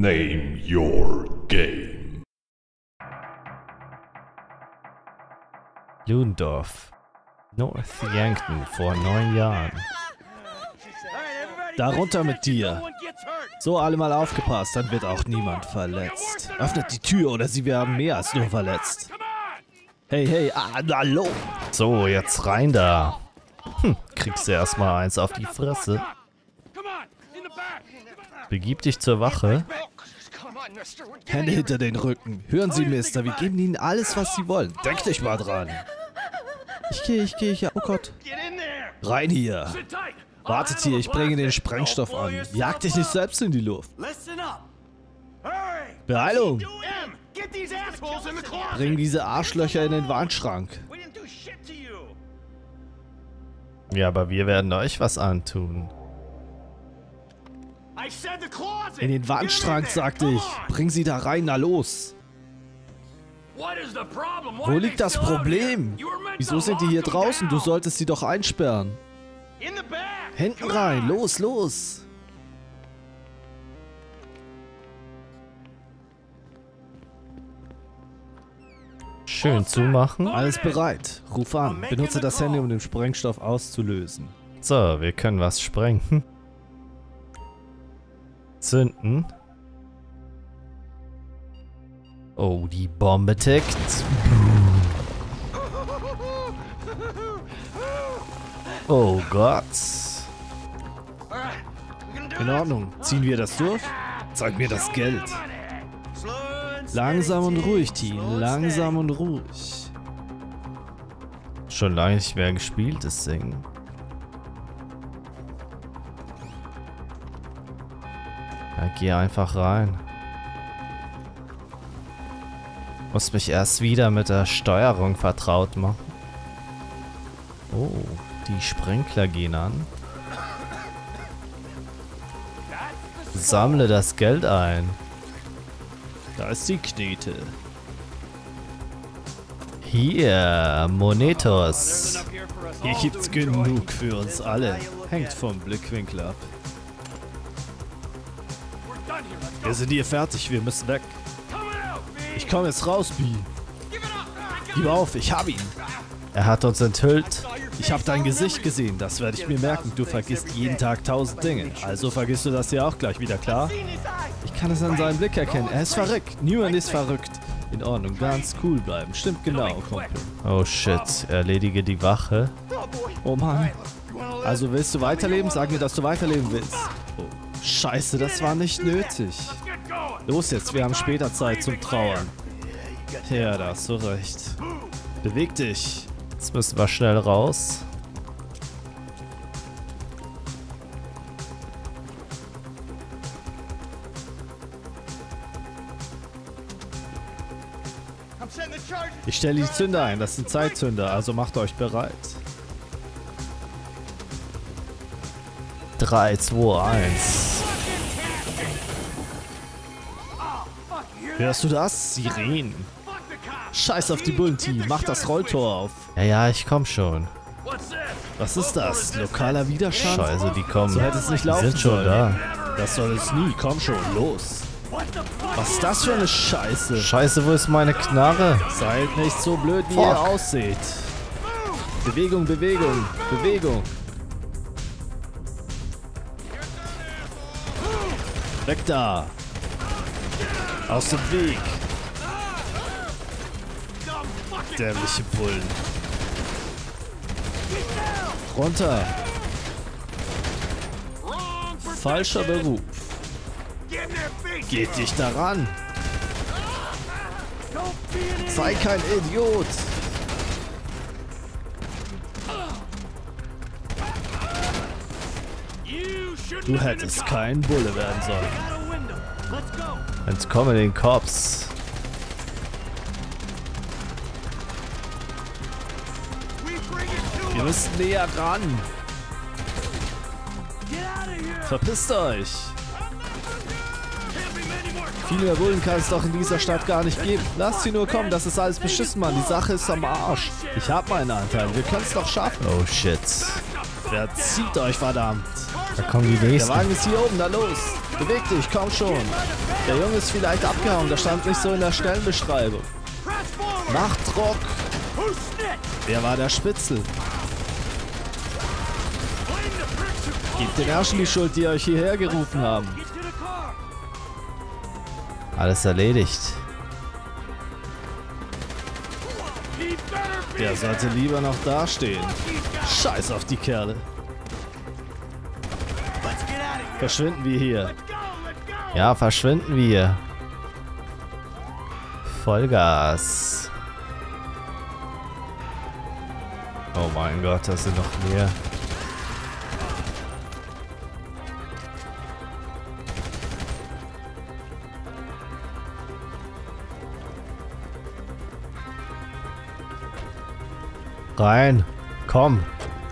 Name your game. Ludendorff. North Yankton vor 9 Jahren. Da runter mit dir. So, alle mal aufgepasst, dann wird auch niemand verletzt. Öffnet die Tür oder sie werden mehr als nur verletzt. Hey, hey, hallo. So, jetzt rein da. Kriegst du erstmal eins auf die Fresse. Begib dich zur Wache. Hände hinter den Rücken. Hören Sie, Mister, wir geben Ihnen alles, was Sie wollen. Denk dich mal dran. Ich gehe, ja, oh Gott. Rein hier. Wartet hier, ich bringe den Sprengstoff an. Jag dich nicht selbst in die Luft. Beeilung. Bring diese Arschlöcher in den Wandschrank. Ja, aber wir werden euch was antun. In den Wandschrank, sagte ich. Bring sie da rein, na los. Wo liegt das Problem? Wieso sind die hier draußen? Du solltest sie doch einsperren. Hinten rein, los, los. Schön zumachen. Alles bereit. Ruf an. Benutze das Handy, um den Sprengstoff auszulösen. So, wir können was sprengen. Zünden. Oh, die Bombe tickt. Oh Gott. In Ordnung. Ziehen wir das durch? Zeig mir das Geld. Langsam und ruhig, Team. Langsam und ruhig. Schon lange nicht mehr gespielt, das Ding. Ja, geh einfach rein. Muss mich erst wieder mit der Steuerung vertraut machen. Oh, die Sprenkler gehen an. Sammle das Geld ein. Da ist die Knete. Hier, Monetos. Hier gibt's genug für uns alle. Hängt vom Blickwinkel ab. Wir sind hier fertig, wir müssen weg. Ich komme jetzt raus, B. Gib auf, ich hab ihn. Er hat uns enthüllt. Ich habe dein Gesicht gesehen, das werde ich mir merken. Du vergisst jeden Tag 1000 Dinge. Also vergisst du das hier auch gleich wieder, klar? Ich kann es an seinem Blick erkennen. Er ist verrückt. Niemand ist verrückt. In Ordnung, ganz cool bleiben. Stimmt genau, Kumpel. Oh shit, erledige die Wache. Oh Mann. Also willst du weiterleben? Sag mir, dass du weiterleben willst. Oh, scheiße, das war nicht nötig. Los jetzt, wir haben später Zeit zum Trauern. Ja, da hast du recht. Beweg dich. Jetzt müssen wir schnell raus. Ich stelle die Zünder ein, das sind Zeitzünder, also macht euch bereit. 3, 2, 1. Hörst du das? Sirenen. Scheiß auf die Bullen-Team, mach das Rolltor auf. Ja, ich komm schon. Was ist das? Lokaler Widerstand? Scheiße, die kommen. So hätte es nicht laufen sollen. Sind schon da. Das soll es nie, komm schon, los. Was ist das für eine Scheiße? Scheiße, wo ist meine Knarre? Seid nicht so blöd, wie ihr ausseht. Bewegung, Bewegung, Bewegung. Weg da. Aus dem Weg. Dämliche Bullen. Runter. Falscher Beruf. Geht dich daran. Sei kein Idiot. Du hättest kein Bulle werden sollen. Entkomme den Cops. Wir müssen näher ran. Verpisst euch. Viele mehr Bullen kann es doch in dieser Stadt gar nicht geben. Lasst sie nur kommen, das ist alles beschissen, Mann. Die Sache ist am Arsch. Ich hab meinen Anteil, wir können es doch schaffen. Oh shit. Verzieht euch, verdammt. Da kommen die Der nächsten. Wagen ist hier oben, da los. Beweg dich, komm schon. Der Junge ist vielleicht abgehauen, das stand nicht so in der Stellenbeschreibung. Mach Druck. Wer war der Spitzel? Gebt den Ärschen die Schuld, die euch hierher gerufen haben. Alles erledigt. Der sollte lieber noch dastehen. Scheiß auf die Kerle. Verschwinden wir hier. Ja, verschwinden wir. Vollgas. Oh mein Gott, das sind noch mehr. Rein. Komm.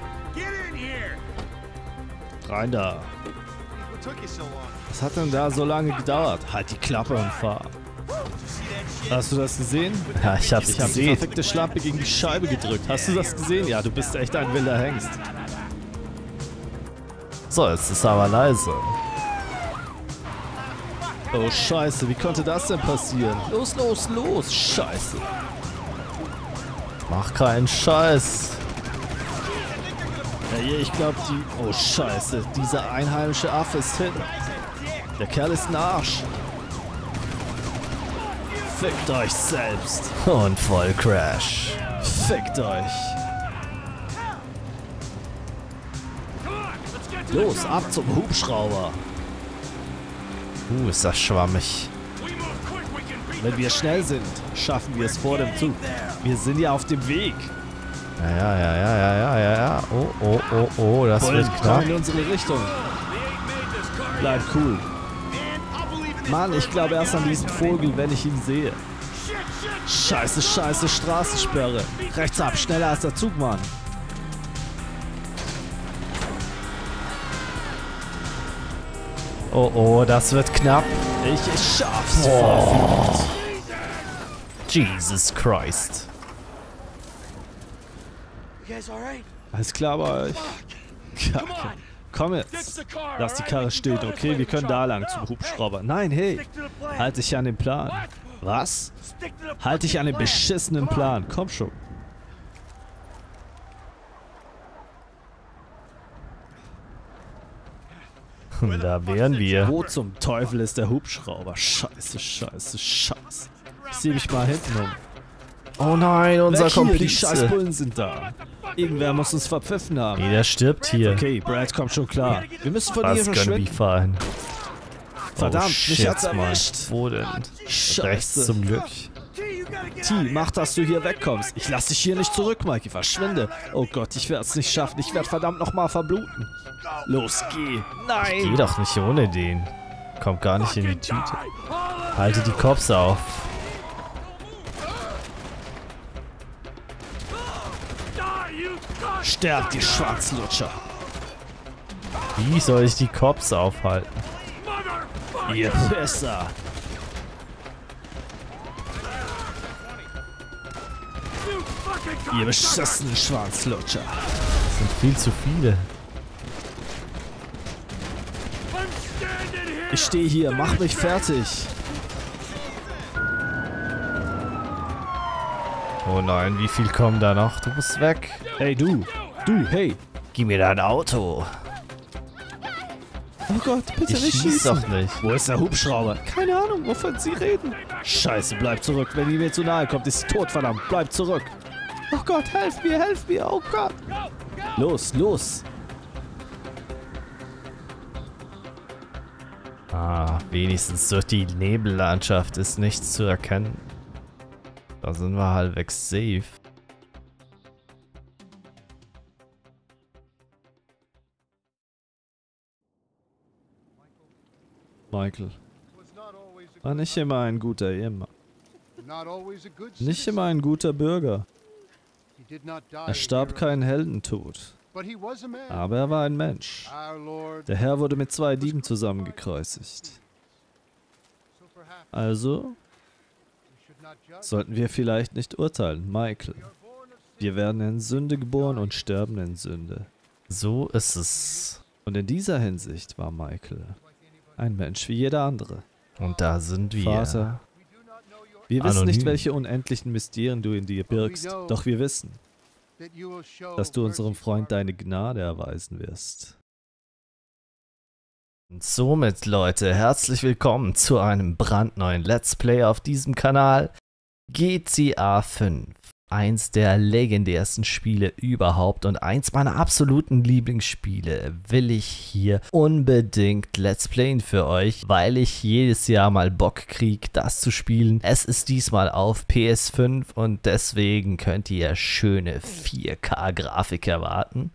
Rein da. Was hat denn da so lange gedauert? Halt die Klappe und fahr. Hast du das gesehen? Ja, ich hab's Ich habe die gesehen. verfickte Schlampe gegen die Scheibe gedrückt. Hast du das gesehen? Ja, du bist echt ein wilder Hengst. So, jetzt ist aber leise. Oh Scheiße, wie konnte das denn passieren? Los, los, los, Scheiße. Mach keinen Scheiß. Ja, ich glaube die... Oh Scheiße, dieser einheimische Affe ist hin. Der Kerl ist ein Arsch. Fickt euch selbst. Und voll Crash. Fickt euch. Los, ab zum Hubschrauber. Ist das schwammig. Wenn wir schnell sind, schaffen wir es vor dem Zug. Wir sind ja auf dem Weg. Ja. Oh, das Bullen, wird komm knapp. in unsere Richtung. Bleib cool. Mann, ich glaube erst an diesen Vogel, wenn ich ihn sehe. Scheiße, scheiße, Straßensperre. Rechts ab, schneller als der Zug, Mann. Oh, das wird knapp. Ich schaff's. Jesus Christ. Alles klar bei euch. Ja, okay. Komm jetzt. Lass die Karre stehen, okay? Wir können da lang zum Hubschrauber. Nein, hey. Halt dich an den Plan. Was? Halt dich an den beschissenen Plan. Komm schon. Da wären wir. Wo zum Teufel ist der Hubschrauber? Scheiße, scheiße, scheiße. Ich sehe mich mal hinten um. Oh nein, unser Weg hier, die Komplize. Scheißbullen sind da. Irgendwer muss uns verpfiffen haben. Der stirbt hier. Okay, Brad kommt schon klar. Wir müssen von hier Was gonna be verschwinden. fine. Verdammt, oh, mich shit, hat's Mann. erwischt. Wo denn? Scheiße. Rechts zum Glück. T, mach, dass du hier wegkommst. Ich lass dich hier nicht zurück, Mikey. Verschwinde. Oh Gott, ich werde es nicht schaffen. Ich werde verdammt nochmal verbluten. Los, geh. Geh Nein. doch nicht ohne den. Kommt gar nicht in die Tüte. Halte die Cops auf. Sterb, die Schwanzlutscher. Wie soll ich die Cops aufhalten? Ihr Pisser. Ihr beschissenen Schwanzlutscher. Das sind viel zu viele. Ich stehe hier, mach mich fertig. Oh nein, wie viel kommen da noch? Du musst weg. Hey, du. Du, hey. Gib mir dein Auto. Oh Gott, bitte Ich nicht schieß schießen. doch nicht. Wo ist der Hubschrauber? Keine Ahnung, wovon Sie reden. Scheiße, bleib zurück. Wenn ihr mir zu nahe kommt, ist sie tot, verdammt. Bleib zurück. Oh Gott, helf mir, oh Gott. Los, los. Ah, wenigstens durch die Nebellandschaft ist nichts zu erkennen. Da sind wir halbwegs safe. Michael, war nicht immer ein guter Ehemann. Nicht immer ein guter Bürger. Er starb keinen Heldentod. Aber er war ein Mensch. Der Herr wurde mit 2 Dieben zusammengekreuzigt. Also sollten wir vielleicht nicht urteilen, Michael. Wir werden in Sünde geboren und sterben in Sünde. So ist es. Und in dieser Hinsicht war Michael ein Mensch wie jeder andere. Und da sind wir. Vater, wir wissen Anonym. nicht, welche unendlichen Mysterien du in dir birgst, doch wir wissen, dass du unserem Freund deine Gnade erweisen wirst. Und somit, Leute, herzlich willkommen zu einem brandneuen Let's Play auf diesem Kanal. GTA 5. Eins der legendärsten Spiele überhaupt und eins meiner absoluten Lieblingsspiele will ich hier unbedingt Let's Playen für euch, weil ich jedes Jahr mal Bock krieg, das zu spielen. Es ist diesmal auf PS5 und deswegen könnt ihr schöne 4K-Grafik erwarten.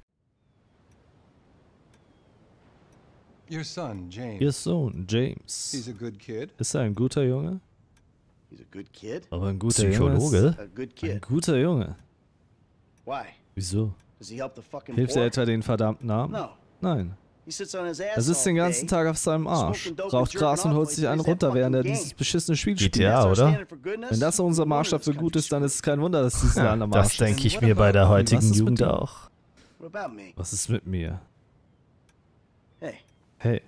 Your son, James. Ihr Sohn, James. He's a good kid. Ist er ein guter Junge? He's a good kid. Aber ein guter Psychologe? Junge. A good Ein kid. guter Junge. Why? Wieso? Does he help the fucking Hilft er poor? etwa den verdammten Armen? No. Nein. He sits on his ass Er sitzt all den ganzen day, Tag auf seinem Arsch, smoking dope raucht and Gras und jerking holt off sich while he einen plays that runter, während er fucking dieses game. beschissene Spiel spielt. GTA, That's our oder? standard for goodness. Wenn das unser No wonder Maßstab this für gut country's ist, dann ist es screwed. kein Wunder, dass dieses Land am Das Arsch ist. denke ich mir bei der Was heutigen ist mit Jugend dir? auch. What about me? Was ist mit mir? Hey, Hey,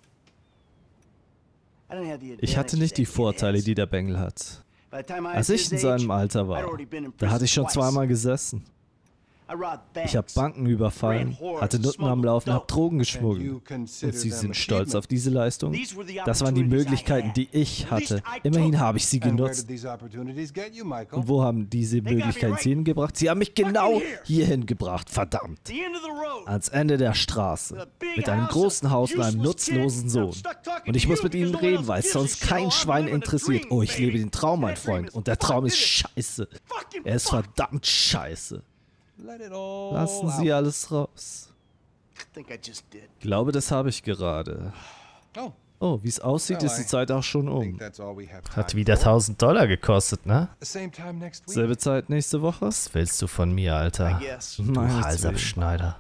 I didn't have the ich hatte advantages nicht die that kid Vorteile, has. die der Bengel hat. By the time I Als was ich his in seinem age, Alter I'd war, already been in da hatte ich schon prison zweimal twice. gesessen. I robbed Ich habe banks. Banken überfallen, hatte Nutten am Laufen, habe Drogen geschmuggelt. Und Sie sind stolz auf diese Leistung? These were the Das waren die opportunities I Möglichkeiten, had. die ich At least hatte. I Immerhin took habe ich sie And where genutzt. did these opportunities get you, Michael? Und wo haben diese Möglichkeiten sie hingebracht? Sie haben mich genau hierhin gebracht, verdammt. The end of the road. Ans Ende der Straße. Mit einem großen Haus und einem nutzlosen Sohn. Und ich muss mit ihnen reden, weil es sonst kein Schwein interessiert. Oh, ich lebe den Traum, mein Freund. Und der Traum ist scheiße. Er ist verdammt scheiße. Let it all Lassen Sie alles raus. I think I just did. Ich glaube, das habe ich gerade. Oh, Oh, wie es aussieht, ist die Zeit auch schon I think um. that's all we have Hat time wieder for. $1000 gekostet, ne? Same time next week. Selbe Zeit nächste Woche? Was willst du von mir, I Alter? guess. Du Meinetwegen. Halsabschneider.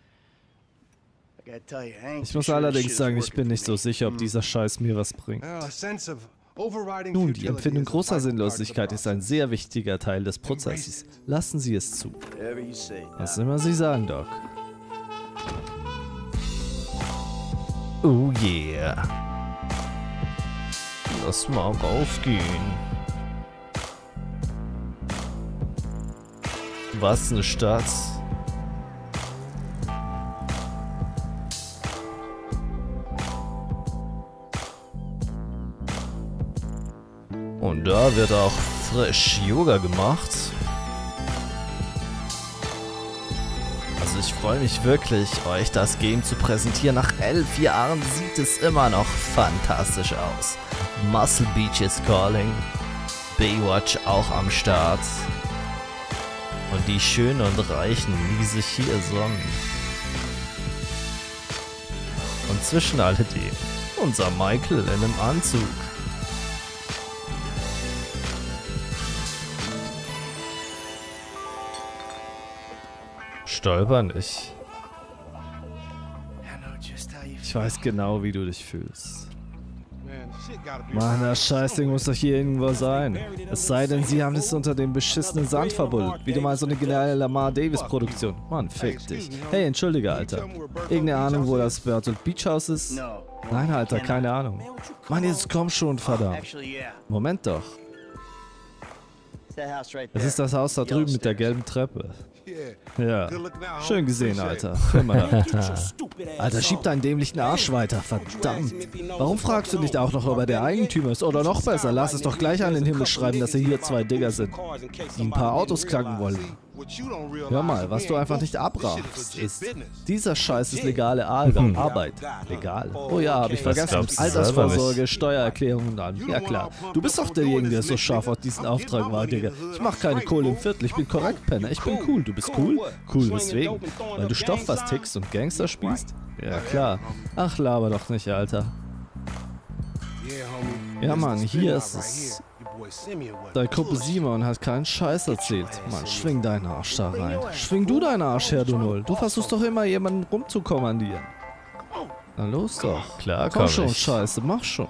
I gotta tell you, I ain't Ich too muss sure this allerdings shit sagen, is ich bin working nicht for so me. sicher, ob dieser Scheiß mir was bringt. A sense of overriding Nun, die futility Empfindung is a großer vital part of the Sinnlosigkeit ist ein process. sehr wichtiger Teil des Prozesses. Lassen Sie es zu. Whatever you say. Was immer Sie sagen, Doc. Oh yeah. Lass mal raufgehen. Was eine Stadt. Und da wird auch frisch Yoga gemacht. Also ich freue mich wirklich, euch das Game zu präsentieren. Nach 11 Jahren sieht es immer noch fantastisch aus. Muscle Beach is calling. Baywatch auch am Start. Und die Schönen und Reichen, die sich hier sonnen. Und zwischen alledem unser Michael in einem Anzug. Stolper nicht. I know just how you Ich weiß genau, wie du dich fühlst. Man, shit gotta be Mann, das Scheißding muss doch hier irgendwo sein. Es sei denn, sie haben es unter dem beschissenen Sand verbuddelt. Wieder mal so eine geniale Lamar Davis Produktion. Mann, fick dich. Hey, entschuldige, Alter. Irgendeine Ahnung, wo das Bertolt Beach House ist? No. Nein, Alter, keine Ahnung. Mann, jetzt komm schon, verdammt. Actually, yeah. Moment doch. It's that house right Es there. ist das Haus da drüben mit der gelben Treppe. Yeah. Ja. Good look now, Schön homie. gesehen, Appreciate Alter. Hör mal da. Alter, schieb deinen dämlichen Arsch weiter, verdammt. Warum fragst du nicht auch noch, ob er der Eigentümer ist? Oder noch besser, lass es doch gleich an den Himmel schreiben, dass hier zwei Digger sind, die ein paar Autos knacken wollen. Hör mal, was du einfach nicht abraffst, ist, dieser Scheiß ist legale Arbeit. Legal. Oh ja, hab ich vergessen. glaubst du Altersvorsorge, selber Steuererklärungen an. Ja klar. Du bist doch derjenige, der so scharf auf diesen Auftrag war, Digga. Ich mach keine Kohle im Viertel, ich bin korrekt, Penner. Ich bin cool. Du bist cool? Cool, weswegen? Weil du Stoff was tickst und Gangster spielst? Ja klar. Ach, laber doch nicht, Alter. Ja, Mann, hier ist es. Dein Kumpel Simon hat keinen Scheiß erzählt. Mann, schwing deinen Arsch da rein. Schwing du deinen Arsch her, du Null. Du versuchst doch immer, jemanden rumzukommandieren. Na los doch. Klar, Komm komm schon, ich. Scheiße, mach schon.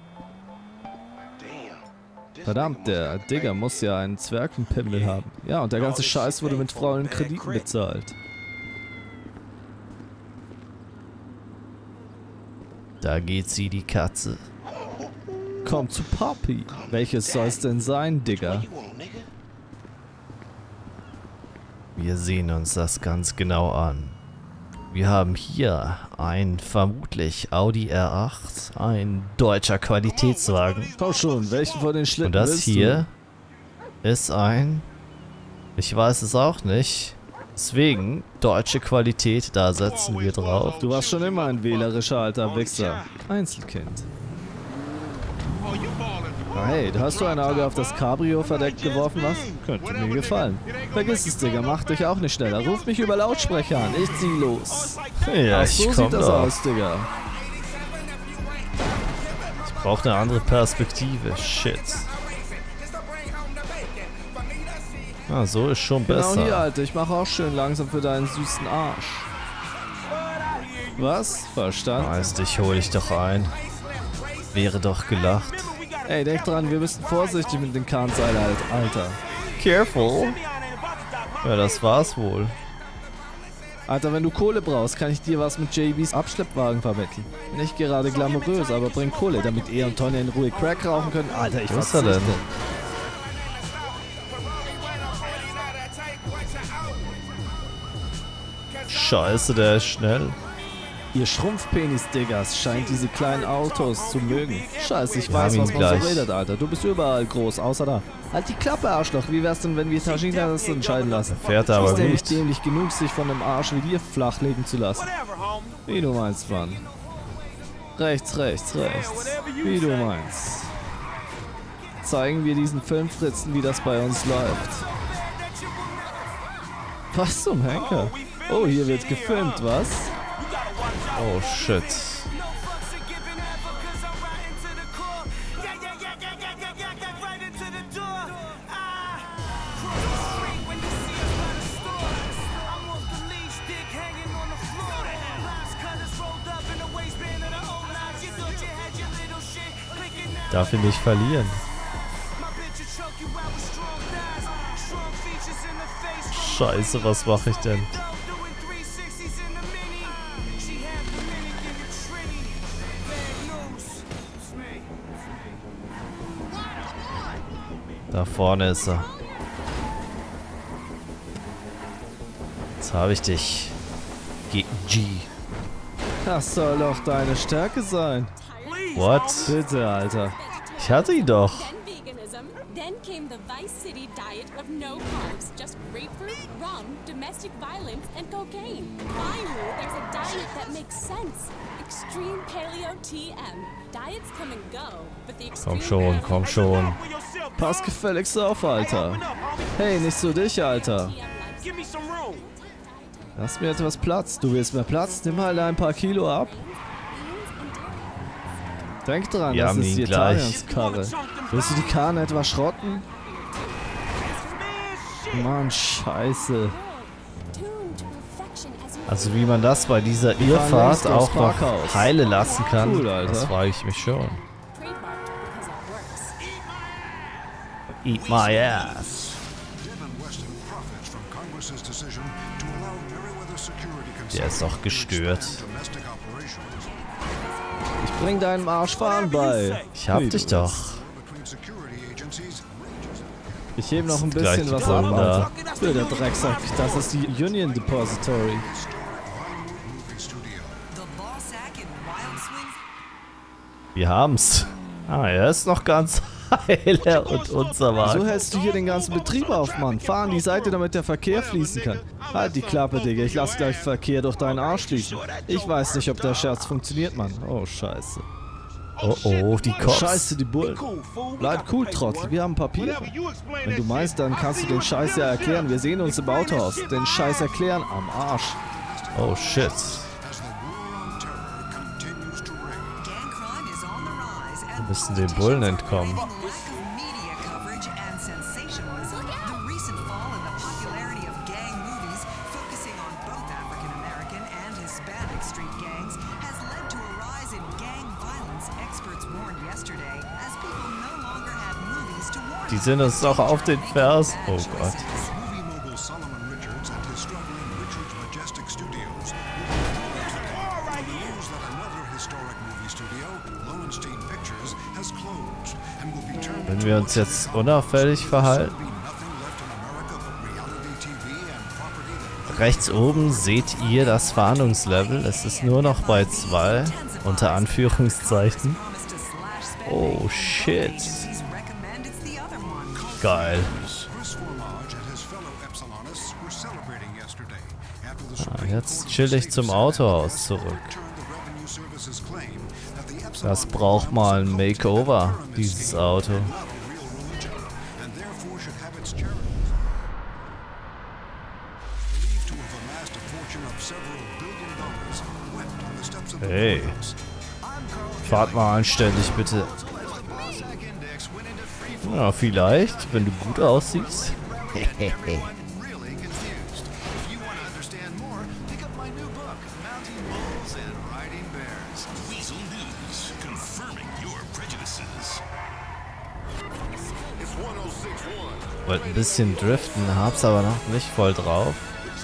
Verdammt, der Digger muss ja einen Zwergenpimmel haben. Ja, und der ganze Scheiß wurde mit faulen Krediten bezahlt. Da geht sie, die Katze. Komm zu Papi. Welches soll's denn sein, Digga? Wir sehen uns das ganz genau an. Wir haben hier ein vermutlich Audi R8, ein deutscher Qualitätswagen. Komm schon, welchen von den Schlitten Und das willst hier ist ein... Ich weiß es auch nicht. Deswegen, deutsche Qualität, da setzen wir drauf. Du warst schon immer ein wählerischer alter Wichser. Einzelkind. Ah, hey, hast du ein Auge auf das Cabrio verdeckt geworfen, was? Könnte mir gefallen. Vergiss es, Digga, mach dich auch nicht schneller. Ruf mich über Lautsprecher an, ich zieh los. Ja, Ach, so ich komm sieht das doch. aus, Digga. Ich brauche eine andere Perspektive. Shit. Ah, so ist schon Genau hier, besser. Alter, ich mache auch schön langsam für deinen süßen Arsch. Was? Verstanden? Weißt du, ich hol dich doch ein. Wäre doch gelacht. Ey, denk dran, wir müssen vorsichtig mit den Kahn sein, Alter. Careful. Ja, das war's wohl. Alter, wenn du Kohle brauchst, kann ich dir was mit JBs Abschleppwagen vermitteln. Nicht gerade glamourös, aber bring Kohle, damit er und Tonja in Ruhe Crack rauchen können. Alter, ich Wo ist er verzichte. denn? Scheiße, der ist schnell. Ihr Schrumpfpenis-Diggers scheint diese kleinen Autos zu mögen. Scheiße, ich Wir weiß, haben ihn was man gleich. so redet, Alter. Du bist überall groß, außer da. Halt die Klappe, Arschloch. Wie wär's denn, wenn wir Tajina das entscheiden lassen? Fährt er aber Ist der nicht gut. dämlich genug, sich von einem Arsch wie dir flachlegen zu lassen? Wie du meinst, Mann. Rechts, rechts, rechts. Wie du meinst. Zeigen wir diesen Filmfritzen, wie das bei uns läuft. Was zum Henker? Oh, hier wird gefilmt, was? Oh shit. Darf ich nicht verlieren? Scheiße, was mache ich denn? Da vorne ist er. Jetzt habe ich dich. G. Das soll doch deine Stärke sein. What? Bitte, Alter. Ich hatte ihn doch. Then veganism. Then came the Vice City diet of no carbs, just grapefruit, rum, domestic violence, and cocaine. Finally, there's a diet that makes sense. Extreme Paleo TM. Diets come and go, but the extreme Komm schon, komm schon. Pass gefälligst auf, Alter. Hey, nicht so dich, Alter. TM lifestyle. Lass mir etwas Platz. Du willst mehr Platz? Nimm halt ein paar Kilo ab. Denk dran, Wir das haben ist ihn die gleich. Italienskarre. Willst du die Kahn etwa schrotten? Mann, scheiße. Tuned to perfection as you Also wie man das bei dieser fahren Irrfahrt längst durchs auch noch Parkhaus. heile lassen kann, Cool, Alter. das frage ich mich schon. trademarked because it works. Eat my ass. Der ist doch gestört. Ich bring deinem Arsch fahren bei. Ich hab dich doch. Ich heb noch ein Gleich bisschen die was Bullen ab, da. Alter. Für der Drecksack. Das ist die Union Depository. Wir haben's. Ah, er ist noch ganz heile und unser So Wagen. hältst du hier den ganzen Betrieb auf, Mann. Fahr an die Seite, damit der Verkehr fließen kann. Halt die Klappe, Digga. Ich lass gleich Verkehr durch deinen Arsch fließen. Ich weiß nicht, ob der Scherz funktioniert, Mann. Oh, scheiße. Oh oh, die Cops. Scheiße, die Bullen. Bleib cool, Trottel. Wir haben Papiere. Wenn du meinst, dann kannst du den Scheiß ja erklären. Wir sehen uns im Autohaus. Den Scheiß erklären am Arsch. Oh shit. Wir müssen den Bullen entkommen. Die sind uns doch auf den Fersen. Oh Gott. Wenn wir uns jetzt unauffällig verhalten. Rechts oben seht ihr das Fahndungslevel. Es ist nur noch bei 2, unter Anführungszeichen. Oh shit. Geil. Jetzt chill ich zum Autohaus zurück. Das braucht mal ein Makeover, dieses Auto. Hey, fahrt mal anständig bitte. Ja, vielleicht, wenn du gut aussiehst. Wollte ein bisschen driften, hab's aber noch nicht voll drauf.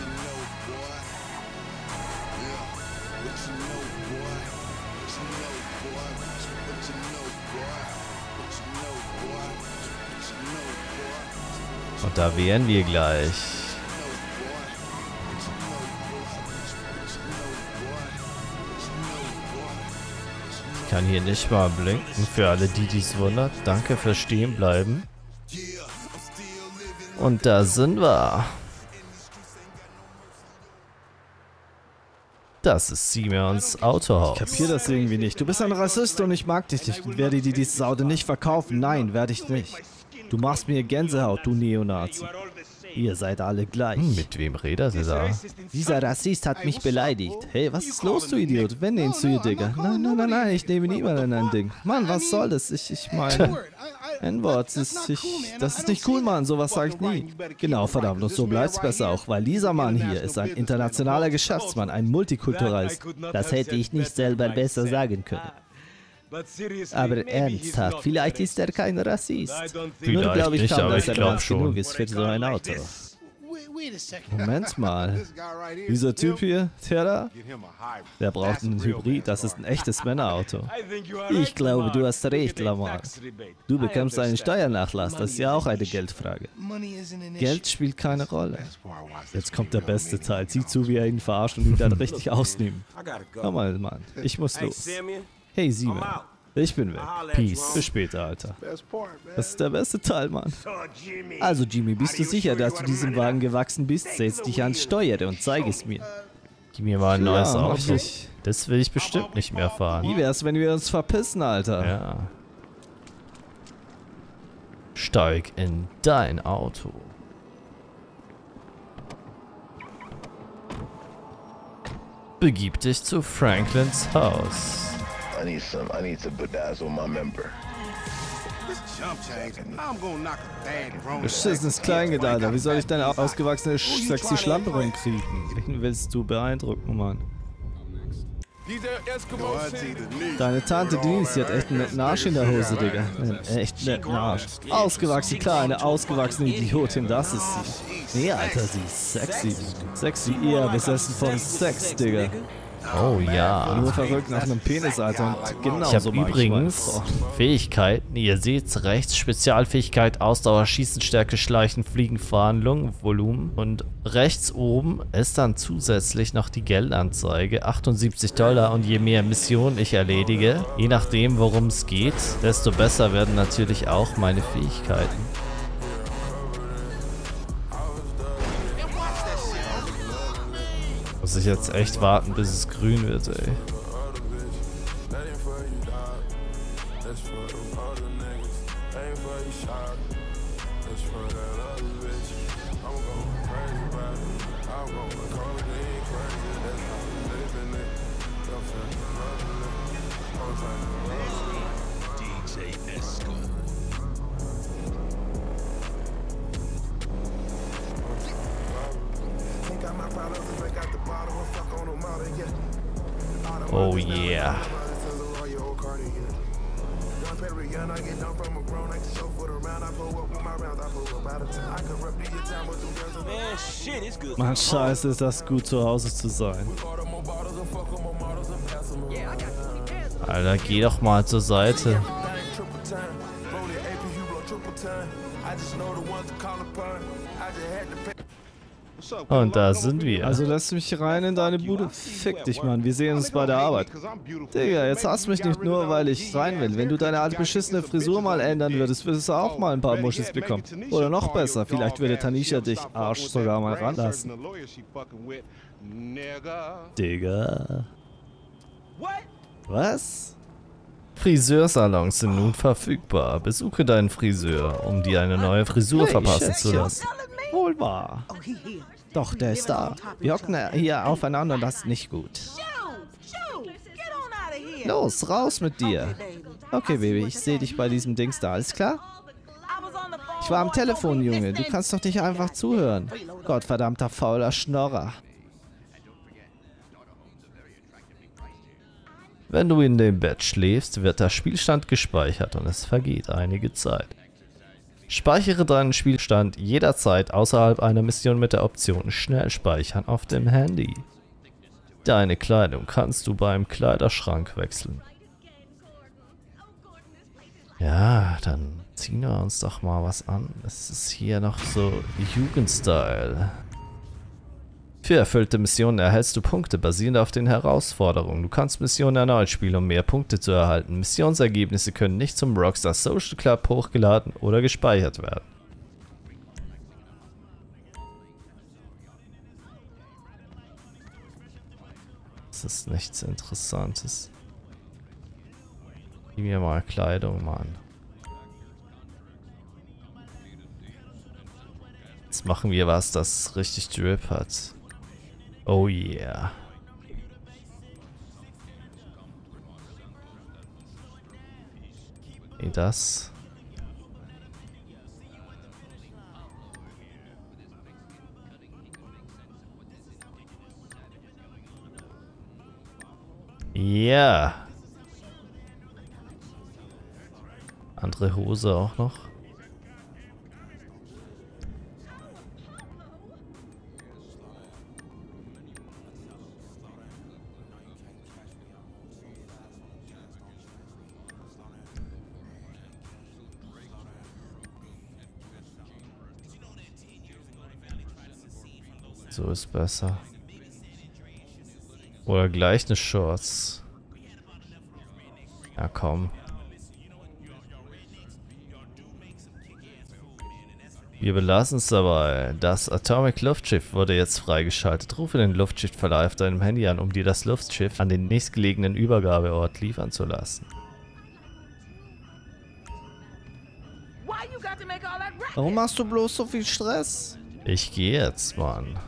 Und da wären wir gleich. Ich kann hier nicht mal blinken, für alle die dies wundert. Danke fürs Stehenbleiben. Und da sind wir. Das ist Simeons Autohaus. Ich kapier das irgendwie nicht. Du bist ein Rassist und ich mag dich nicht. Ich werde dir diese Saude nicht verkaufen. Nein, werde ich nicht. Du machst mir Gänsehaut, du Neonazi. Ihr seid alle gleich. Mit wem redet ihr da? Dieser Rassist hat mich beleidigt. Hey, was ist los, du Idiot? Wen nennst du hier, Digga? Nein, nein, nein, nein, ich nehme niemanden ein Ding. Mann, was soll das? Ich meine... N-Wort, das ist nicht cool, Mann, sowas sage ich nie. Genau, verdammt, und so bleibt's besser auch, weil dieser Mann hier ist ein internationaler Geschäftsmann, ein Multikulturalist. Das hätte ich nicht selber besser sagen können. Aber ernsthaft, vielleicht ist er kein Rassist. Nur glaube ich kaum, dass er groß genug ist für so ein Auto. Moment mal. Dieser Typ hier, der der braucht einen Hybrid. Das ist ein echtes Männerauto. Ich glaube, du hast recht, Lamar. Du bekommst einen Steuernachlass. Das ist ja auch eine Geldfrage. Geld spielt keine Rolle. Jetzt kommt der beste Teil. Sieh zu, wie er ihn verarscht und ihn dann richtig ausnimmt. Komm mal, Mann. Ich muss los. Hey, Simon. Ich bin weg. Peace. Bis später, Alter. Das ist der beste Teil, Mann. Also, Jimmy, bist du sicher, dass du diesem Wagen gewachsen bist? Setz dich ans Steuer und zeig es mir. Gib mir mal ein neues Auto. Das will ich bestimmt nicht mehr fahren. Wie wär's, wenn wir uns verpissen, Alter? Ja. Steig in dein Auto. Begib dich zu Franklins Haus. I need to bedazzle my member. Beschissenes Kleingeld, Alter. Wie soll ich deine ausgewachsene, sexy Schlampe rumkriegen? Wen willst du beeindrucken, Mann? Deine Tante Denise, sie hat echt einen netten Arsch in der Hose, Digga. Einen echt netten Arsch. Ausgewachsen, klar, eine ausgewachsene Idiotin, das ist sie. Nee, Alter, sie ist sexy. Sexy, eher besessen von Sex, Digga. Oh ja. Nur verrückt nach einem Penis, Alter. Und genau ich habe so übrigens Fähigkeiten. Ihr seht rechts Spezialfähigkeit, Ausdauer, Schießen, Stärke, Schleichen, Fliegen, Fahren, Lungenvolumen. Und rechts oben ist dann zusätzlich noch die Geldanzeige. $78 und je mehr Missionen ich erledige, je nachdem worum es geht, desto besser werden natürlich auch meine Fähigkeiten. Muss ich jetzt echt warten, bis es grün wird, ey. Oh yeah. Mann, scheiße, ist das gut, zu Hause zu sein. Alter, geh doch mal zur Seite. Und da sind wir. Also lässt mich rein in deine Bude? Fick dich, Mann. Wir sehen uns bei der Arbeit. Digga, jetzt hasst mich nicht nur, weil ich rein will. Wenn du deine alte beschissene Frisur mal ändern würdest, würdest du auch mal ein paar Muschis bekommen. Oder noch besser, vielleicht würde Tanisha dich Arsch sogar mal ranlassen. Digga. Was? Friseursalons sind nun verfügbar. Besuche deinen Friseur, um dir eine neue Frisur verpassen zu lassen. Wohl wahr. Doch, der ist da. Wir hocken hier aufeinander, das ist nicht gut. Los, raus mit dir. Okay, Baby, ich sehe dich bei diesem Dings da, alles klar? Ich war am Telefon, Junge. Du kannst doch nicht einfach zuhören. Gottverdammter fauler Schnorrer. Wenn du in dem Bett schläfst, wird der Spielstand gespeichert und es vergeht einige Zeit. Speichere deinen Spielstand jederzeit außerhalb einer Mission mit der Option Schnell speichern auf dem Handy. Deine Kleidung kannst du beim Kleiderschrank wechseln. Ja, dann ziehen wir uns doch mal was an. Es ist hier noch so Jugendstyle. Für erfüllte Missionen erhältst du Punkte basierend auf den Herausforderungen. Du kannst Missionen erneut spielen, um mehr Punkte zu erhalten. Missionsergebnisse können nicht zum Rockstar Social Club hochgeladen oder gespeichert werden. Das ist nichts Interessantes. Gib mir mal Kleidung, Mann. Jetzt machen wir was, das richtig Drip hat. Oh yeah. Wie das? Ja. Andere Hose auch noch. So ist besser. Oder gleich eine Shorts. Ja, komm. Wir belassen es dabei. Das Atomic Luftschiff wurde jetzt freigeschaltet. Rufe den Luftschiffverleih auf deinem Handy an, um dir das Luftschiff an den nächstgelegenen Übergabeort liefern zu lassen. Warum machst du bloß so viel Stress? Ich gehe jetzt, Mann.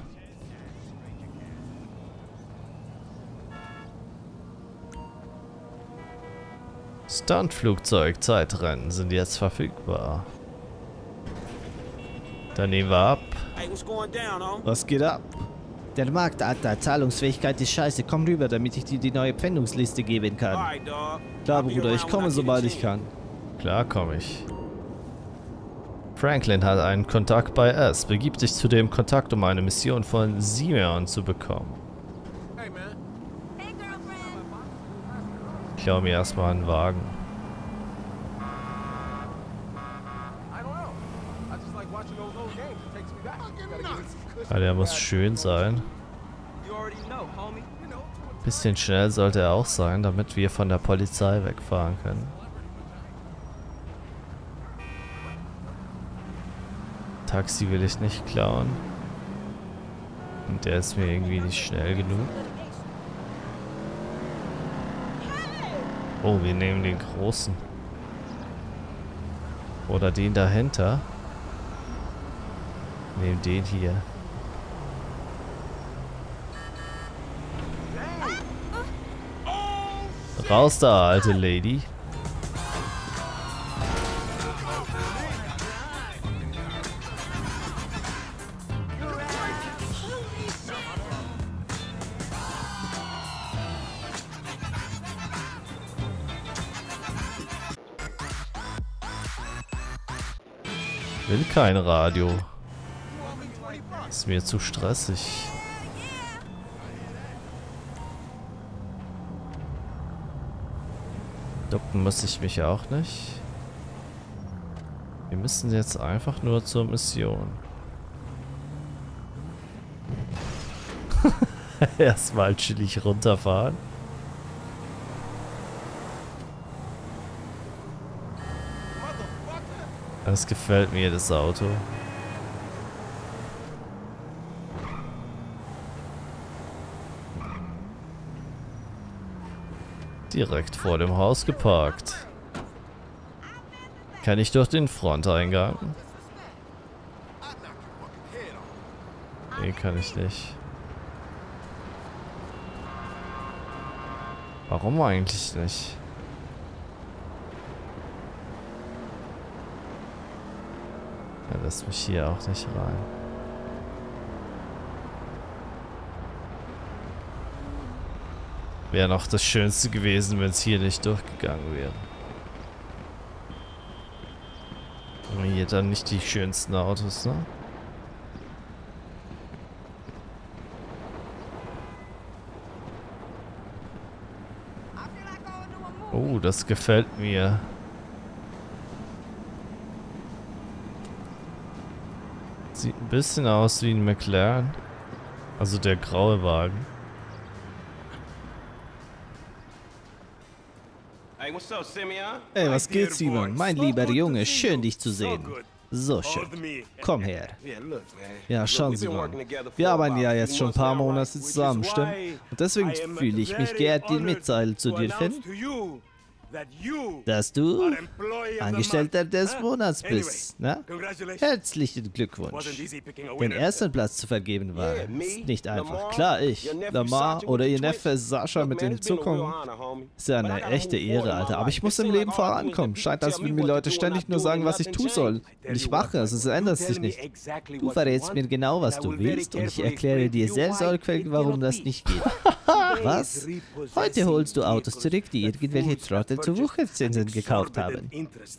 Stuntflugzeug-Zeitrennen sind jetzt verfügbar. Dann nehmen wir ab. Was geht ab? Der Markt, Alter. Zahlungsfähigkeit ist scheiße. Komm rüber, damit ich dir die neue Pfändungsliste geben kann. Klar, Bruder, ich komme, sobald ich kann. Klar komme ich. Franklin hat einen Kontakt bei S. Begib dich zu dem Kontakt, um eine Mission von Simeon zu bekommen. Ich hau mir erstmal einen Wagen. Ja, der muss schön sein. Bisschen schnell sollte er auch sein, damit wir von der Polizei wegfahren können. Taxi will ich nicht klauen. Und der ist mir irgendwie nicht schnell genug. Oh, wir nehmen den großen. Oder den dahinter. Nehmen den hier. Raus da, alte Lady. Will kein Radio. Ist mir zu stressig. Ducken muss ich mich auch nicht. Wir müssen jetzt einfach nur zur Mission. Erstmal chillig runterfahren. Das gefällt mir, das Auto. Direkt vor dem Haus geparkt. Kann ich durch den Fronteingang? Nee, kann ich nicht. Warum eigentlich nicht? Er lässt mich hier auch nicht rein. Wäre noch das Schönste gewesen, wenn es hier nicht durchgegangen wäre. Aber hier dann nicht die schönsten Autos, ne? Oh, das gefällt mir. Sieht ein bisschen aus wie ein McLaren. Also der graue Wagen. Hey, was geht, Simon? Mein lieber Junge, schön dich zu sehen. So schön. Komm her. Ja, schauen Sie mal. Wir arbeiten ja jetzt schon ein paar Monate zusammen, stimmt? Und deswegen fühle ich mich geehrt, dir mitteilen zu dürfen, dass du Angestellter des Monats bist, ne? Herzlichen Glückwunsch. Den ersten Platz zu vergeben war nicht einfach. Klar, ich, Lamar oder ihr Neffe Sascha mit den Zuckungen. Ist ja eine echte Ehre, Alter. Aber ich muss im Leben vorankommen. Scheint, als würden mir Leute ständig nur sagen, was ich tun soll. Und ich mache es, es ändert sich nicht. Du verrätst mir genau, was du willst und ich erkläre dir sehr sorgfältig, warum das nicht geht. Was? Heute holst du Autos zurück, die irgendwelche Trottel zu Wucherzinsen gekauft haben.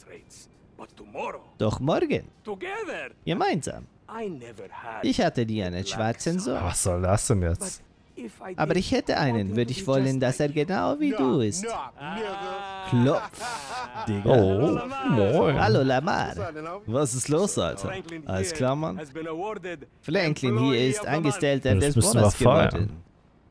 Doch morgen. Gemeinsam. Ich hatte nie einen schwarzen Sohn. Was soll das denn jetzt? Aber ich hätte einen, würde ich wollen, dass er genau wie du ist. Klopf. Digga. Oh, moin. Hallo Lamar. Was ist los, Alter? Alles klar, Mann? Franklin hier ist Angestellter Das des müssen wir Monats feiern. geworden.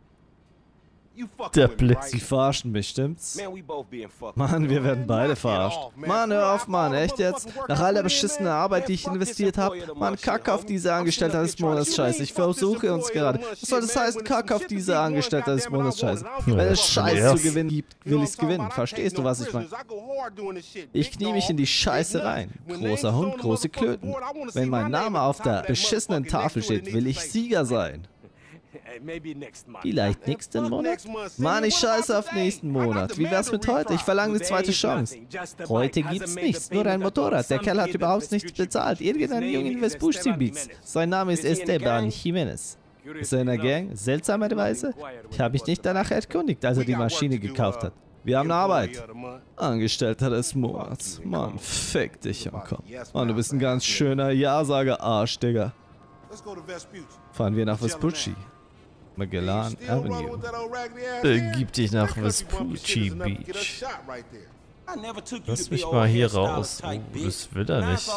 Der Blitz. Sie verarschen mich, stimmt's? Mann, wir werden beide verarscht. Mann, hör auf, Mann, echt jetzt? Nach all der beschissenen Arbeit, die ich investiert habe? Mann, kack auf diese Angestellte des Monats, Scheiße. Ich versuche uns gerade. Was soll das heißen, kack auf diese Angestellte des Monats, Scheiße? Wenn es Scheiß zu gewinnen gibt, will ich's gewinnen. Verstehst du, was ich meine? Ich knie mich in die Scheiße rein. Großer Hund, große Klöten. Wenn mein Name auf der beschissenen Tafel steht, will ich Sieger sein. Vielleicht nächsten Monat? Mann, ich scheiße auf nächsten Monat. Wie wär's mit heute? Ich verlange eine zweite Chance. Heute gibt's nichts, nur ein Motorrad. Der Kerl hat überhaupt nichts bezahlt. Irgendein Jungen Vespucci Beats. Sein Name ist Esteban Jimenez. Ist er in der Gang? Seltsamerweise? Ich habe mich nicht danach erkundigt, als er die Maschine gekauft hat. Wir haben eine Arbeit. Angestellter des Monats. Mann, fick dich, komm. Mann, du bist ein ganz schöner Ja-Sager-Arsch, Digga. Fahren wir nach Vespucci. Magellan Avenue. Begib dich nach Vespucci Beach. Lass mich mal hier raus. Das will er nicht.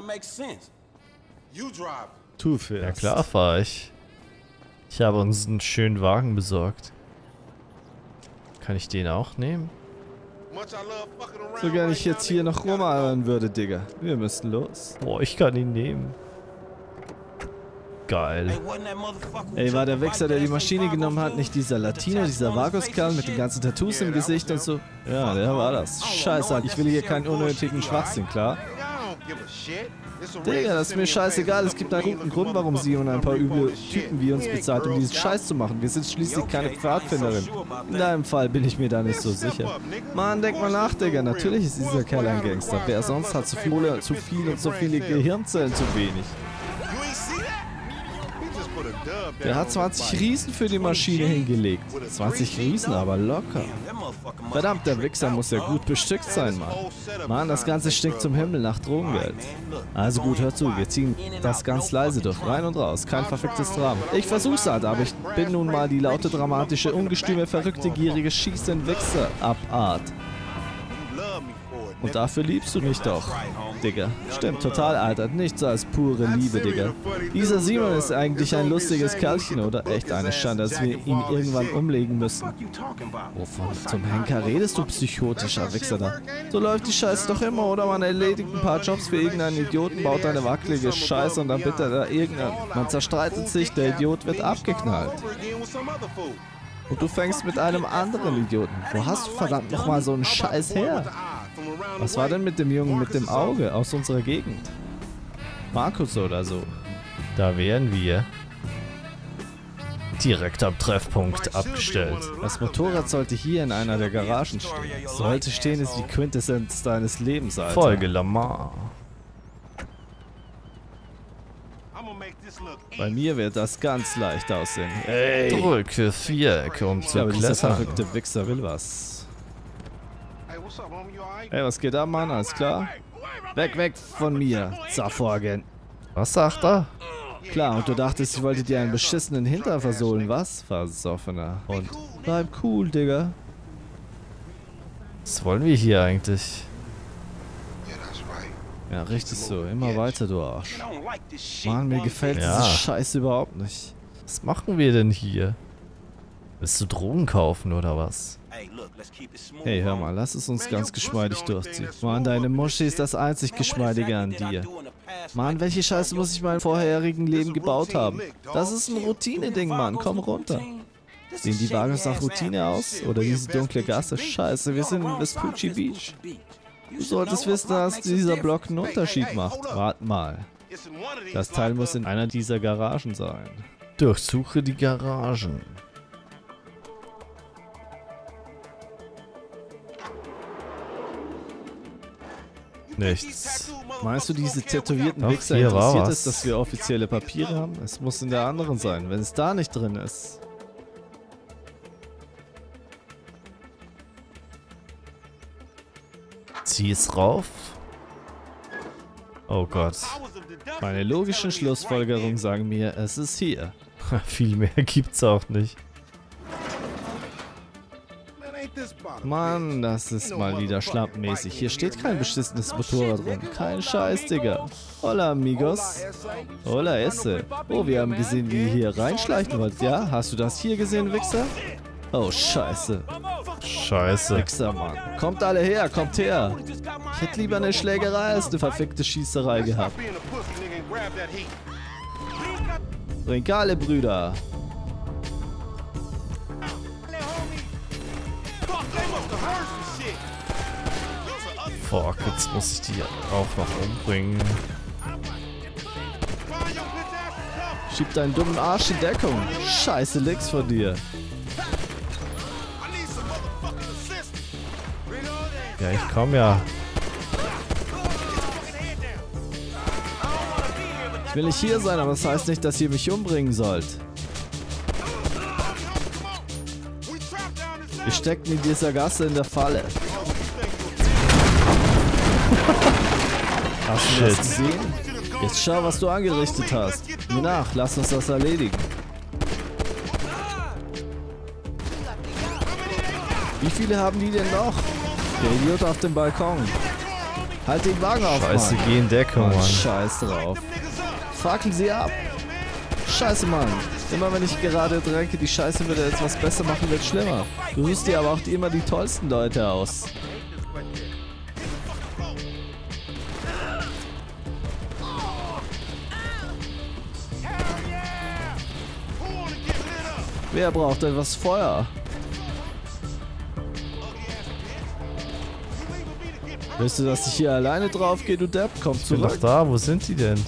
Tu fährst. Ja klar fahre ich. Ich habe uns einen schönen Wagen besorgt. Kann ich den auch nehmen? So gern ich jetzt hier noch rumalbern würde, Digga. Wir müssen los. Boah, ich kann ihn nehmen. Geil. Ey, war der Wichser, der die Maschine genommen hat, nicht dieser Latino, dieser Vagos-Kerl mit den ganzen Tattoos im Gesicht und so? Ja, der war das. Scheiße, ich will hier keinen unnötigen Schwachsinn, klar? Digga, das ist mir scheißegal. Es gibt einen guten Grund, warum sie und ein paar üble Typen wie uns bezahlt, um diesen Scheiß zu machen. Wir sind schließlich keine Pfadfinderin. In deinem Fall bin ich mir da nicht so sicher. Mann, denk mal nach, Digga. Natürlich ist dieser Kerl ein Gangster. Wer sonst hat zu viel und so viele Gehirnzellen zu wenig. Der hat 20 Riesen für die Maschine hingelegt. 20 Riesen, aber locker. Verdammt, der Wichser muss ja gut bestückt sein, Mann. Mann, das Ganze stinkt zum Himmel nach Drogengeld. Also gut, hör zu, wir ziehen das ganz leise durch, rein und raus. Kein verficktes Drama. Ich versuch's halt, aber ich bin nun mal die laute, dramatische, ungestüme, verrückte, gierige, schießende Wichser-Abart. Und dafür liebst du mich doch, Digga. Stimmt, total, Alter. Nichts als pure Liebe, Digga. Dieser Simon ist eigentlich ein lustiges Kerlchen, oder? Echt eine Schande, dass wir ihn irgendwann umlegen müssen. Wovon zum Henker redest du, psychotischer Wichser da? So läuft die Scheiße doch immer, oder? Man erledigt ein paar Jobs für irgendeinen Idioten, baut eine wackelige Scheiße und dann bitte da irgendein... Man zerstreitet sich, der Idiot wird abgeknallt. Und du fängst mit einem anderen Idioten. Wo hast du verdammt nochmal so einen Scheiß her? Was war denn mit dem Jungen mit dem Auge aus unserer Gegend? Markus oder so. Da wären wir. Direkt am Treffpunkt abgestellt. Das Motorrad sollte hier in einer der Garagen stehen. Sollte stehen ist die Quintessenz deines Lebens, Alter. Folge Lamar. Bei mir wird das ganz leicht aussehen. Ey. Drücke Viereck, um zu Aber dieser klettern. verrückte Wichser will was. Hey, was geht ab, Mann? Alles klar? Weg, weg von mir, Zaffo-Agent. Was sagt er? Klar, und du dachtest, ich wollte dir einen beschissenen Hintern versohlen, was? Versoffener Hund. Bleib cool, Digga. Was wollen wir hier eigentlich? Ja, richtig so. Immer weiter, du Arsch. Mann, mir gefällt Ja. diese Scheiße überhaupt nicht. Was machen wir denn hier? Willst du Drogen kaufen oder was? Hey, hör mal, lass es uns ganz geschmeidig durchziehen. Mann, deine Muschi ist das einzig Geschmeidige an dir. Mann, welche Scheiße muss ich in meinem vorherigen Leben gebaut haben? Das ist ein Routine-Ding, Mann. Komm runter. Sehen die Wagen nach Routine aus? Oder diese dunkle Gasse? Scheiße, wir sind in Vespucci Beach. Du solltest wissen, dass dieser Block einen Unterschied macht. Wart mal. Das Teil muss in einer dieser Garagen sein. Durchsuche die Garagen. Nichts. Meinst du, diese tätowierten Doch, Wichser hier war interessiert was. es, dass wir offizielle Papiere haben? Es muss in der anderen sein, wenn es da nicht drin ist. Zieh es rauf. Oh Gott. Meine logischen Schlussfolgerungen sagen mir, es ist hier. Viel mehr gibt's auch nicht. Mann, das ist mal wieder schlappmäßig. Hier steht kein beschissenes Motorrad drin. Kein Scheiß, Digga. Hola, amigos. Hola, esse. Oh, wir haben gesehen, wie ihr hier reinschleichen wollt. Ja, hast du das hier gesehen, Wichser? Oh, scheiße. Scheiße. Wichser, Mann. Kommt alle her, kommt her. Ich hätte lieber eine Schlägerei als eine verfickte Schießerei gehabt. Trinkale, Brüder. Fuck, jetzt muss ich die auch noch umbringen. Schieb deinen dummen Arsch in Deckung. Scheiße Licks von dir. Ja, ich komm ja. Ich will nicht hier sein, aber das heißt nicht, dass ihr mich umbringen sollt. Wir stecken in dieser Gasse in der Falle. Hast du das gesehen? Jetzt schau, was du angerichtet hast. Mir nach, lass uns das erledigen. Wie viele haben die denn noch? Der Idiot auf dem Balkon. Halt den Wagen auf, Scheiße, Mann. geh in Deckung, Mann. Scheiß drauf. Fackeln sie ab. Scheiße, Mann. Immer wenn ich gerade dränke, die Scheiße würde etwas besser machen, wird schlimmer. Du suchst dir aber auch immer die tollsten Leute aus. Wer braucht etwas Feuer? Willst du, dass ich hier alleine drauf gehe, du Depp? Komm Ich bin zurück. doch da, wo sind die denn?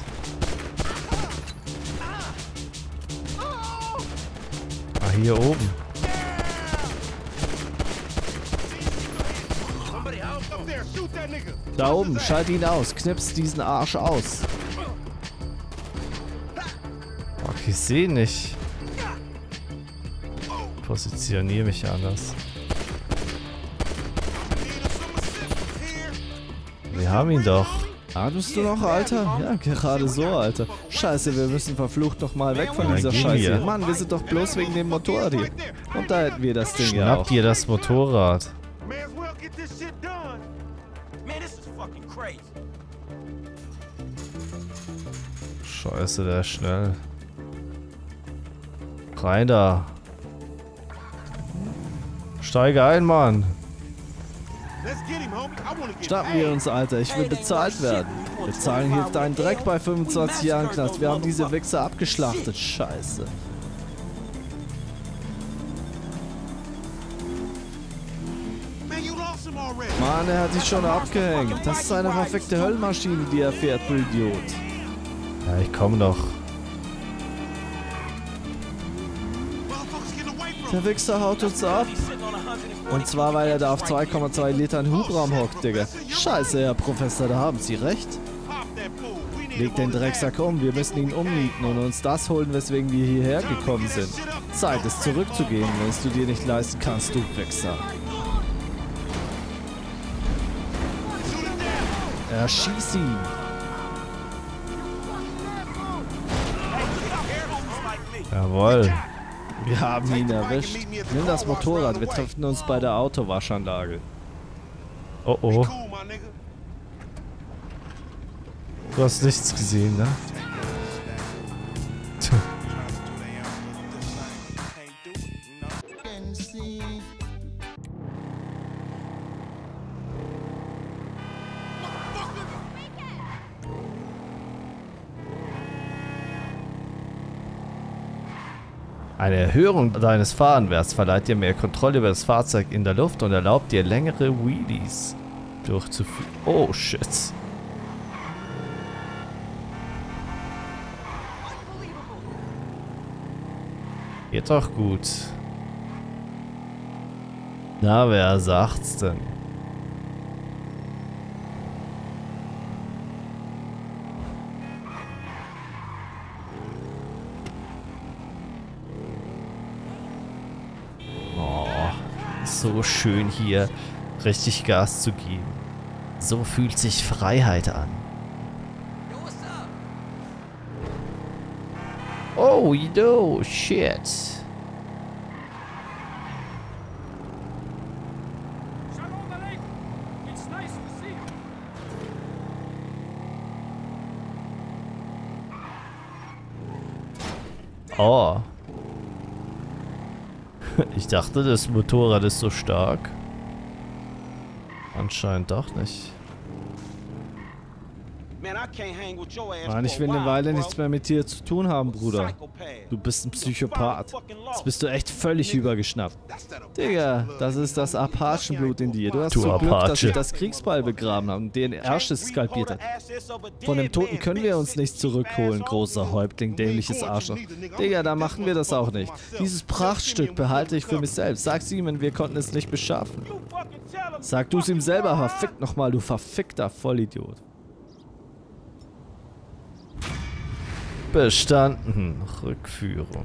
Ah, hier oben. Da oben, schalt ihn aus. Knips diesen Arsch aus. Fuck, ich sehe nicht. Positioniere mich anders. Wir haben ihn doch. Ah, bist du noch, Alter? Ja, gerade so, Alter. Scheiße, wir müssen verflucht noch mal weg von Ja, dieser gehen Scheiße. wir. Mann, wir sind doch bloß wegen dem Motorrad hier. Und da hätten wir das Ding ja Schnapp auch. dir das Motorrad. Scheiße, der ist schnell. Rein da. Steige ein, Mann. Schnappen wir uns, Alter. Ich will bezahlt werden. Bezahlen hilft einen Dreck bei 25 Jahren Knast. Wir haben diese Wichser abgeschlachtet. Scheiße. Mann, er hat sich schon abgehängt. Das ist eine verfickte Höllenmaschine, die er fährt, du Idiot. Ja, ich komm doch. Der Wichser haut uns ab. Und zwar, weil er da auf 2,2 Litern Hubraum hockt, Digga. Scheiße, Herr Professor, da haben Sie recht. Leg den Drecksack um, wir müssen ihn umnieten und uns das holen, weswegen wir hierher gekommen sind. Zeit, es zurückzugeben, wenn es du dir nicht leisten kannst, du Wichser. Erschieß ihn! Jawohl. Wir haben ihn erwischt. Nimm das Motorrad, wir treffen uns bei der Autowaschanlage. Oh oh. Du hast nichts gesehen, ne? Eine Erhöhung deines Fahrenwerts verleiht dir mehr Kontrolle über das Fahrzeug in der Luft und erlaubt dir längere Wheelies durchzuführen. Oh shit. Geht doch gut. Na, wer sagt's denn? So schön hier richtig Gas zu geben. So fühlt sich Freiheit an. Oh, no, shit. Oh. Ich dachte, das Motorrad ist so stark. Anscheinend doch nicht. Mann, ich will eine Weile nichts mehr mit dir zu tun haben, Bruder. Du bist ein Psychopath. Jetzt bist du echt völlig übergeschnappt. Digga, das ist das Apachenblut in dir. Du hast so Glück, dass ich das Kriegsbeil begraben habe und den Ersches skalpiert hat. Von dem Toten können wir uns nicht zurückholen, großer Häuptling, dämliches Arschloch. Digga, da machen wir das auch nicht. Dieses Prachtstück behalte ich für mich selbst. Sag's ihm, wir konnten es nicht beschaffen. Sag du's ihm selber, verfickt nochmal, du verfickter Vollidiot. Bestanden. Rückführung.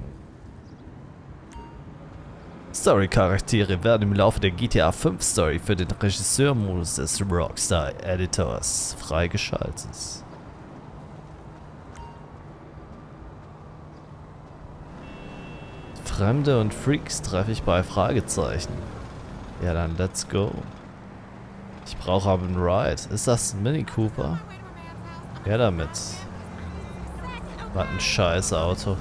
Story-Charaktere werden im Laufe der GTA 5 Story für den Regisseurmodus des Rockstar-Editors freigeschaltet. Fremde und Freaks treffe ich bei Fragezeichen. Ja, dann let's go. Ich brauche aber einen Ride. Ist das ein Mini Cooper? Ja, damit. Was ein scheiß Auto.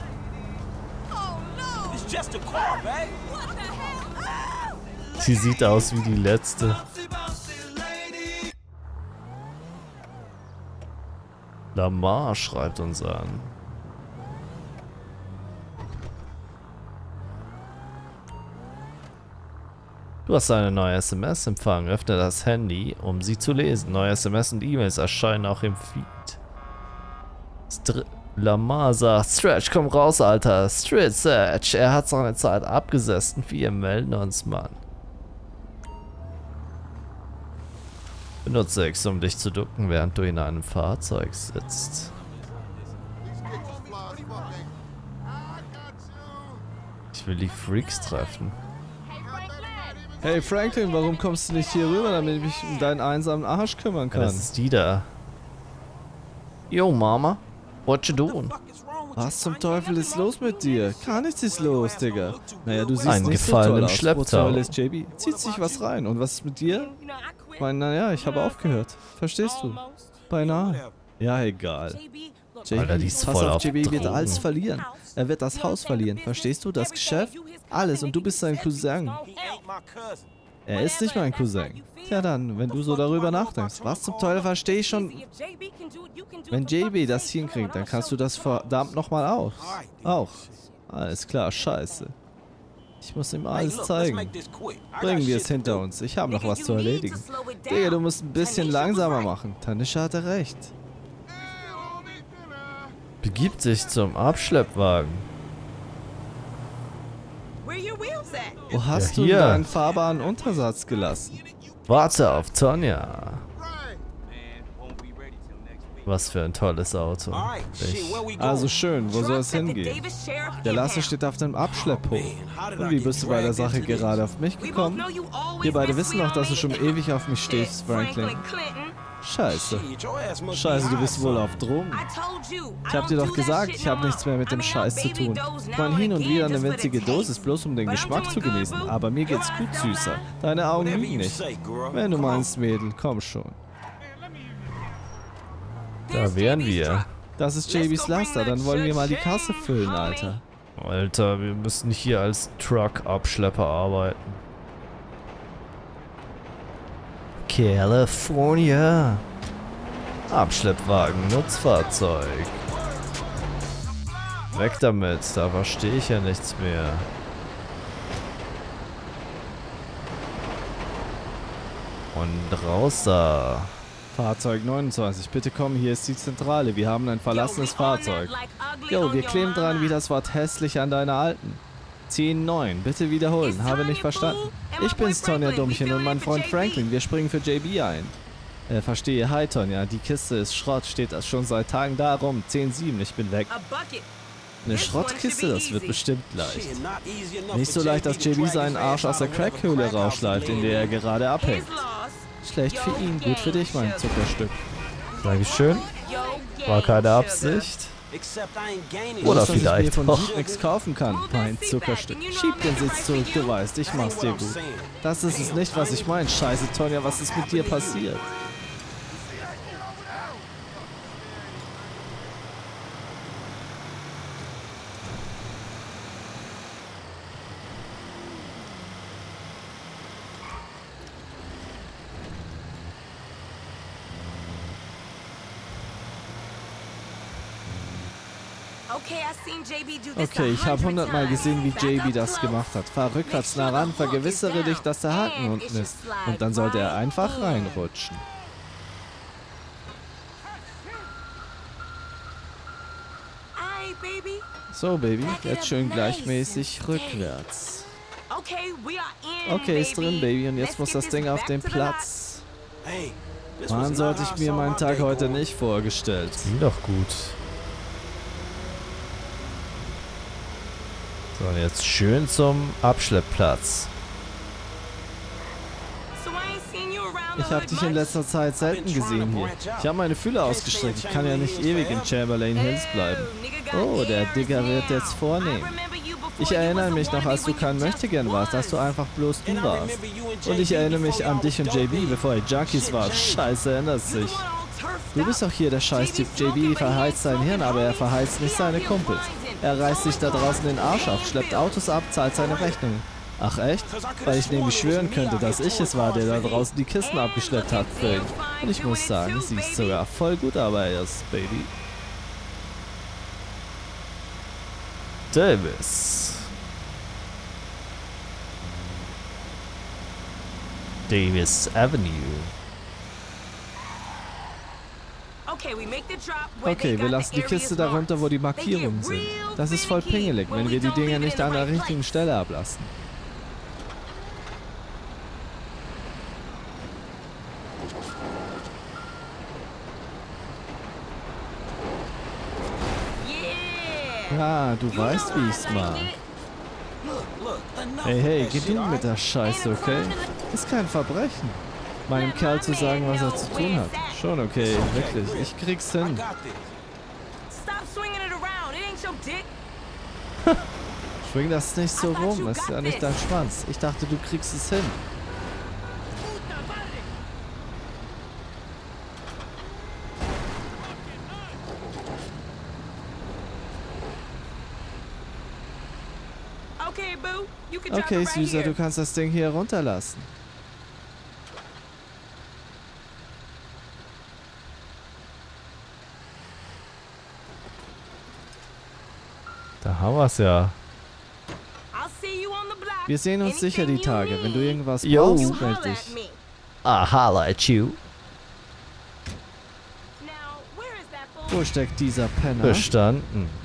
Sie sieht aus wie die letzte. Lamar schreibt uns an. Du hast eine neue SMS empfangen. Öffne das Handy, um sie zu lesen. Neue SMS und E-Mails erscheinen auch im Feed. Lamar sagt, Stretch, komm raus, Alter. Stretch, er hat seine Zeit abgesessen. Wir melden uns, Mann. Benutze X, um dich zu ducken, während du in einem Fahrzeug sitzt. Ich will die Freaks treffen. Hey Franklin, warum kommst du nicht hier rüber, damit ich mich um deinen einsamen Arsch kümmern kann? Ja, das ist die da. Yo, Mama. What you doing? Was zum Teufel ist los mit dir? Gar nichts ist los, Digga. Naja, du siehst Ein nicht Gefallen so toll im aus. Schlepptau. Wo ist JB? Zieht sich was rein. Und was ist mit dir? Ich meine, naja, ich habe aufgehört. Verstehst du? Beinahe. Ja, egal. Alter, die JB, ist pass voll auf, auf JB wird Drogen. alles verlieren. Er wird das Haus verlieren. Verstehst du? Das Geschäft? Alles. Und du bist sein Cousin. Er ist nicht mein Cousin. Tja dann, wenn du so darüber nachdenkst. Was zum Teufel verstehe ich schon? Wenn JB das hinkriegt, dann kannst du das verdammt nochmal auch. Alles klar, scheiße. Ich muss ihm alles zeigen. Bringen wir es hinter uns. Ich habe noch was zu erledigen. Digga, du musst ein bisschen langsamer machen. Tanisha hatte recht. Begibt sich zum Abschleppwagen. Wo hast Ja, du hier. deinen fahrbaren Untersatz gelassen? Warte auf Tonja. Was für ein tolles Auto. Also schön, wo soll es hingehen? Der Laster steht auf dem Abschlepphof. Und wie bist du bei der Sache gerade auf mich gekommen? Wir beide wissen doch, dass du schon ewig auf mich stehst, Franklin. Scheiße. Scheiße, du bist wohl auf Drogen. Ich hab dir doch gesagt, ich habe nichts mehr mit dem Scheiß zu tun. Ich meine, hin und wieder eine winzige Dosis, bloß um den Geschmack zu genießen. Aber mir geht's gut, Süßer. Deine Augen lügen nicht. Wenn du meinst, Mädel, komm schon. Da wären wir. Das ist JBs Laster, dann wollen wir mal die Kasse füllen, Alter. Alter, wir müssen hier als Truck-Abschlepper arbeiten. California. Abschleppwagen, Nutzfahrzeug. Weg damit, da verstehe ich ja nichts mehr. Und raus da. Fahrzeug 29, bitte komm, hier ist die Zentrale. Wir haben ein verlassenes Fahrzeug. Jo, wir kleben dran wie das Wort hässlich an deiner alten. 10-9, bitte wiederholen, habe nicht verstanden. Ich bin's, Tonja Dummchen, und mein Freund Franklin, wir springen für JB ein. Verstehe, hi Tonja, die Kiste ist Schrott, steht schon seit Tagen da rum. 10-7, ich bin weg. Eine Schrottkiste, das wird bestimmt leicht. Nicht so leicht, dass JB seinen Arsch aus der Crackhöhle rausschleift, in der er gerade abhängt. Schlecht für ihn, gut für dich, mein Zuckerstück. Dankeschön. War keine Absicht. Oder Oder dass ich mir vielleicht von auch. Heat nichts kaufen kann, mein Zuckerstück. Schieb den Sitz zurück, du weißt, ich mach's dir gut. Das ist es nicht, was ich meine. Scheiße, Tonja, was ist mit dir passiert? Okay, ich habe 100-mal gesehen, wie JB das gemacht hat. Fahr rückwärts nah ran, vergewissere dich, dass der Haken unten ist. Und dann sollte er einfach reinrutschen. So, Baby, jetzt schön gleichmäßig rückwärts. Okay, ist drin, Baby, und jetzt muss das Ding auf den Platz. Mann, sollte ich mir meinen Tag heute nicht vorgestellt. Ging doch gut. So, und jetzt schön zum Abschleppplatz. Ich habe dich in letzter Zeit selten gesehen hier. Ich habe meine Fühler ausgestreckt. Ich kann ja nicht ewig in Chamberlain Hills bleiben. Oh, der Digger wird jetzt vornehm. Ich erinnere mich noch, als du kein Möchtegern warst, dass du einfach bloß du warst. Und ich erinnere mich an dich und JB, bevor ihr Junkies wart. Scheiße, erinnerst dich. Du bist doch hier der Scheißtyp. JB verheizt sein Hirn, aber er verheizt nicht seine Kumpels. Er reißt sich da draußen den Arsch auf, schleppt Autos ab, zahlt seine Rechnungen. Ach echt? Weil ich nämlich schwören könnte, dass ich es war, der da draußen die Kisten abgeschleppt hat für ihn. Und ich muss sagen, siehst sogar voll gut aber erst, Baby. Davis. Davis Avenue. Okay, wir lassen die Kiste darunter, wo die Markierungen sind. Das ist voll pingelig, wenn wir die Dinger nicht an der richtigen Stelle ablassen. Ja, du weißt, wie ich's mag. Hey, hey, geh du mit der Scheiße, okay? Ist kein Verbrechen. Meinem Kerl zu sagen, was er zu tun hat. Schon okay, wirklich. Ich krieg's hin. Schwing das nicht so rum, ist ja nicht dein Schwanz. Ich dachte, du kriegst es hin. Okay, Süßer, du kannst das Ding hier runterlassen. Da haben wir's ja. Wir sehen uns sicher die Tage. Wenn du irgendwas Yo. brauchst, meld dich. I holla at you. Wo steckt dieser Penner? Bestanden.